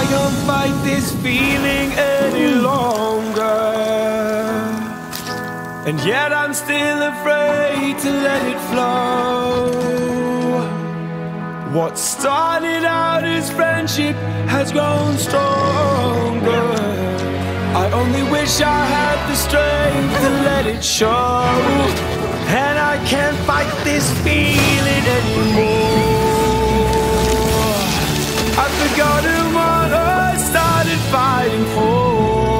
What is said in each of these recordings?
can't fight this feeling any longer, and yet I'm still afraid to let it flow. What started out as friendship has grown stronger. I only wish I had the strength to let it show. And I can't fight this feeling anymore. I've forgotten what I started fighting for.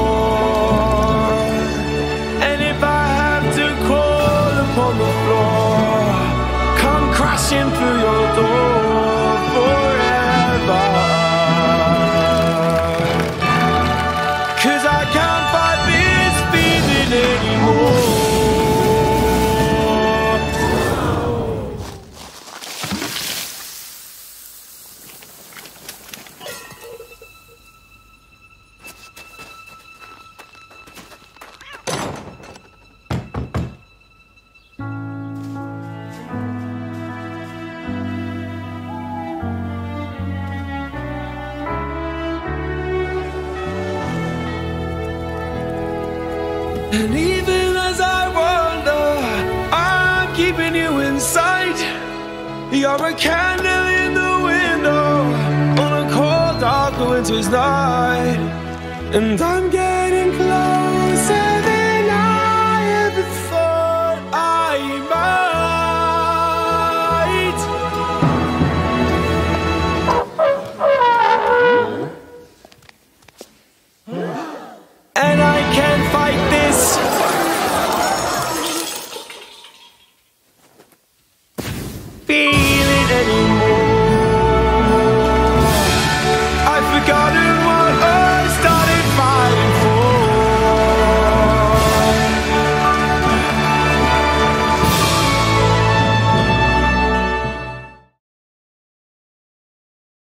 And if I have to crawl upon the floor, come crashing through your door forever. 'Cause I can't fight this feeling anymore. And even as I wander, I'm keeping you in sight. You're a candle in the window on a cold, dark winter's night. And I'm getting